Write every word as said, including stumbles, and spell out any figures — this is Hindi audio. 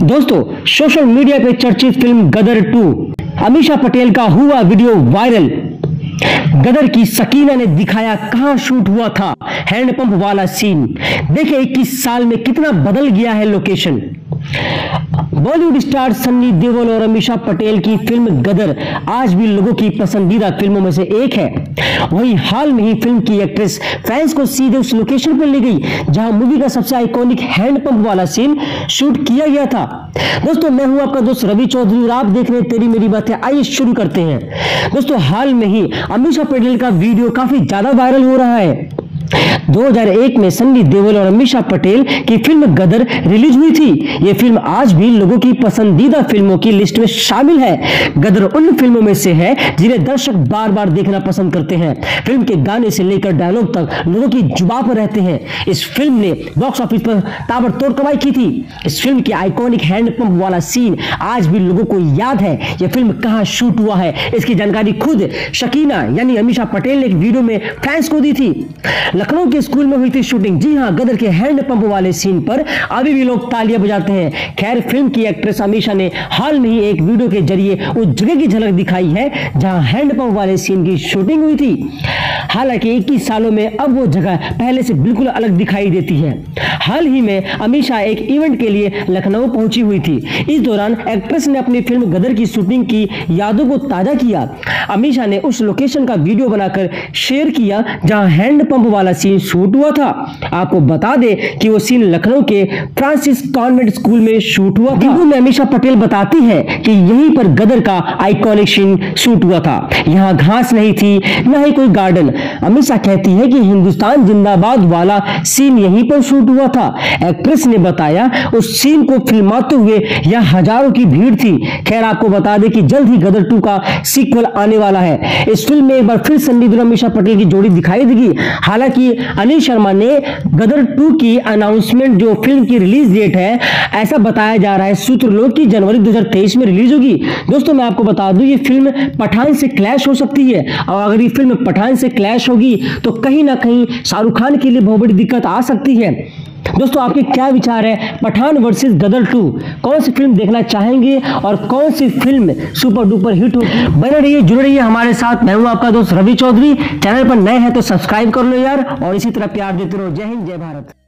दोस्तों, सोशल मीडिया पे चर्चित फिल्म गदर टू अमीषा पटेल का हुआ वीडियो वायरल। गदर की सकीना ने दिखाया कहां शूट हुआ था हैंडपंप वाला सीन। देखिए इक्कीस साल में कितना बदल गया है location. Bollywood star Sunny Deol और अमीषा पटेल की फिल्म गदर आज भी लोगों की पसंदीदा फिल्मों में से एक है। वहीं हाल में ही फिल्म की एक्ट्रेस फैंस को सीधे उस लोकेशन पर ले गई जहां मूवी का सबसे आइकॉनिक हैंडपंप वाला सीन शूट किया गया था। दोस्तों, मैं हूं आपका दोस्त रवि चौधरी और आप देख रहे हैं तेरी मेरी बातें। आइए शुरू करते हैं। दोस्तों, हाल में ही अमीषा पटेल का वीडियो काफी ज्यादा वायरल हो रहा है। दो हज़ार एक में सन्नी देओल और अमीषा पटेल की फिल्म गदर रिलीज हुई थी। यह फिल्म आज भी लोगों की पसंदीदा फिल्मों की लिस्ट में शामिल है। गदर उन फिल्मों में से है जिन्हें दर्शक बार बार देखना पसंद करते हैं। फिल्म के गाने से लेकर डायलॉग तक लोगों की जुबान पर रहते हैं। इस फिल्म ने बॉक्स ऑफिस पर ताबड़तोड़ कमाई की थी। इस फिल्म की आइकॉनिक हैंडपंप वाला सीन आज भी लोगों को याद है। यह फिल्म कहां शूट हुआ है इसकी जानकारी खुद शकीना यानी अमीषा पटेल ने एक वीडियो में फैंस को दी थी। लखनऊ के स्कूल में हुई थी शूटिंग। जी हां, गदर के हैंडपंप वाले सीन पर अभी भी लोग तालियां बजाते हैं। खैर, फिल्म की एक्ट्रेस अमीषा ने हाल में ही एक वीडियो के जरिए उस जगह की झलक दिखाई है जहां हैंडपंप वाले सीन की शूटिंग हुई थी। हालांकि इक्कीस सालों में अब वो जगह पहले से बिल्कुल अलग दिखाई देती है। हाल ही में अमीषा एक इवेंट के लिए लखनऊ पहुंची हुई थी। इस दौरान एक्ट्रेस ने अपनी फिल्म गदर की शूटिंग की यादों को ताजा किया। अमीषा ने उस लोकेशन का वीडियो बनाकर शेयर किया जहां हैंडपंप वाला सीन शूट हुआ था। आपको बता दें कि वो सीन लखनऊ के फ्रांसिस कॉन्वेंट स्कूल में शूट हुआ था। वीडियो में अमीषा पटेल बताती है कि यहीं पर गदर का आइकॉनिक सीन शूट हुआ था। यहाँ घास नहीं थी, न ही कोई गार्डन। अमीषा कहती है कि हिंदुस्तान जिंदाबाद वाला सीन यहीं पर शूट हुआ था। एक्ट्रेस ने बताया उस सीन को फिल्माते हुए यहाँ हजारों की भीड़ थी। खैर, आपको बता दें कि जल्द ही गदर टू का सीक्वल आने वाला है। इस फिल्म में एक बार फिर सन्नी देओल अमीषा पटेल की जोड़ी दिखाई देगी। हालांकि अनिल शर्मा ने गदर टू की अनाउंसमेंट जो फिल्म की रिलीज डेट है, ऐसा बताया जा रहा है सूत्र लोग की जनवरी दो हज़ार तेईस में रिलीज होगी। दोस्तों, मैं आपको बता दूं ये फिल्म पठान से क्लैश हो सकती है और अगर ये फिल्म पठान से क्लैश होगी तो कहीं ना कहीं शाहरुख खान के लिए बहुत बड़ी दिक्कत आ सकती है। दोस्तों, आपके क्या विचार है पठान वर्सेस गदर टू? कौन सी फिल्म देखना चाहेंगे और कौन सी फिल्म सुपर डुपर हिट होगी? बने रहिए, जुड़े रहिए हमारे साथ। मैं हूं आपका दोस्त रवि चौधरी। चैनल पर नए हैं तो सब्सक्राइब कर लो यार और इसी तरह प्यार देते रहो। जय हिंद, जय भारत।